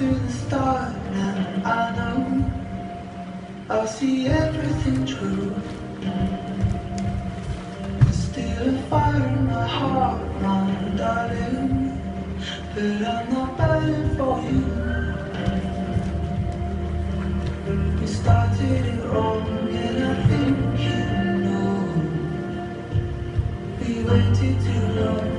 to the start, and I know I'll see everything true. There's still a fire in my heart, my darling, but I'm not burning for you. We started it wrong, and I think you know. We waited too long.